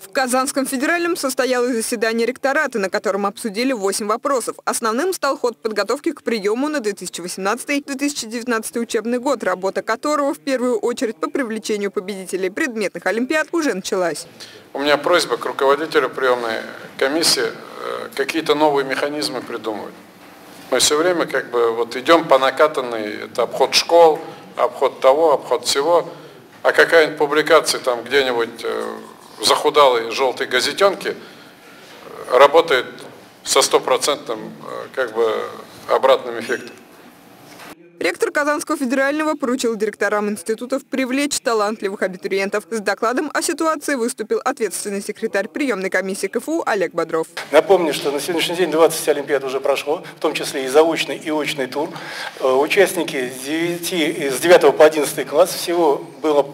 В Казанском федеральном состоялось заседание ректората, на котором обсудили 8 вопросов. Основным стал ход подготовки к приему на 2018-2019 учебный год, работа которого в первую очередь по привлечению победителей предметных олимпиад уже началась. У меня просьба к руководителю приемной комиссии какие-то новые механизмы придумывать. Мы все время идем по накатанной, это обход школ, обход того, обход всего, а какая-нибудь публикация там где-нибудь в захудалой желтой газетенке работает со стопроцентным обратным эффектом. Ректор Казанского федерального поручил директорам институтов привлечь талантливых абитуриентов. С докладом о ситуации выступил ответственный секретарь приемной комиссии КФУ Олег Бодров. Напомню, что на сегодняшний день 20 олимпиад уже прошло, в том числе и заочный, и очный тур. Участники с 9 по 11 класс всего было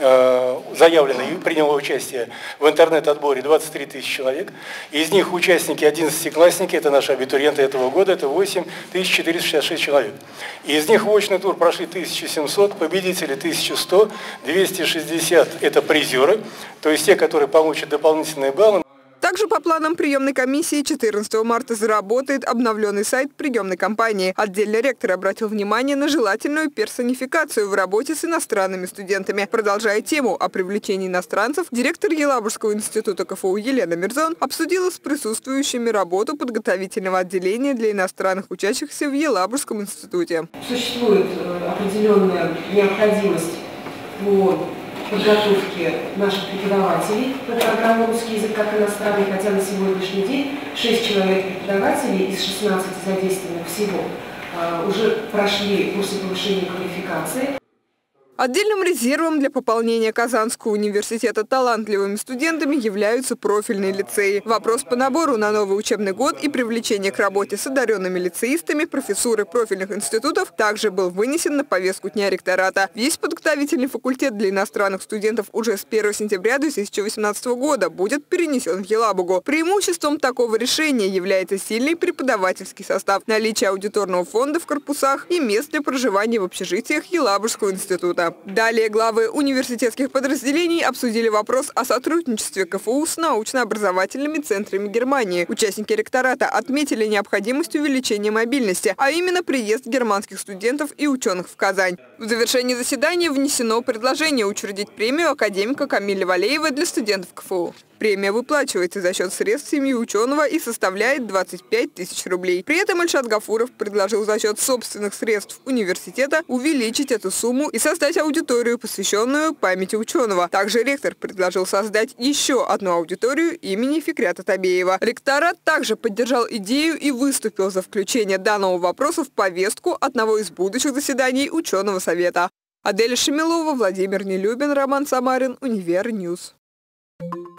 заявлено и приняло участие в интернет-отборе 23 тысячи человек. Из них участники 11-классники, это наши абитуриенты этого года, это 8466 человек. Из них в очный тур прошли 1700, победители 1100, 260 это призеры, то есть те, которые получат дополнительные баллы. Также по планам приемной комиссии 14 марта заработает обновленный сайт приемной кампании. Отдельно ректор обратил внимание на желательную персонификацию в работе с иностранными студентами. Продолжая тему о привлечении иностранцев, директор Елабужского института КФУ Елена Мирзон обсудила с присутствующими работу подготовительного отделения для иностранных учащихся в Елабужском институте. Существует определенная необходимость по подготовки наших преподавателей на программу «Русский язык как иностранный», хотя на сегодняшний день 6 человек преподавателей из 16 задействованных всего уже прошли курсы повышения квалификации. Отдельным резервом для пополнения Казанского университета талантливыми студентами являются профильные лицеи. Вопрос по набору на новый учебный год и привлечение к работе с одаренными лицеистами профессуры профильных институтов также был вынесен на повестку дня ректората. Весь подготовительный факультет для иностранных студентов уже с 1 сентября 2018 года будет перенесен в Елабугу. Преимуществом такого решения является сильный преподавательский состав, наличие аудиторного фонда в корпусах и мест для проживания в общежитиях Елабужского института. Далее главы университетских подразделений обсудили вопрос о сотрудничестве КФУ с научно-образовательными центрами Германии. Участники ректората отметили необходимость увеличения мобильности, а именно приезд германских студентов и ученых в Казань. В завершении заседания внесено предложение учредить премию академика Камиля Валеева для студентов КФУ. Премия выплачивается за счет средств семьи ученого и составляет 25 тысяч рублей. При этом Ильшат Гафуров предложил за счет собственных средств университета увеличить эту сумму и создать аудиторию, посвященную памяти ученого. Также ректор предложил создать еще одну аудиторию имени Фикрята Табеева. Ректорат также поддержал идею и выступил за включение данного вопроса в повестку одного из будущих заседаний ученого совета. Адель Шамилова, Владимир Нелюбин, Роман Самарин, Универньюз.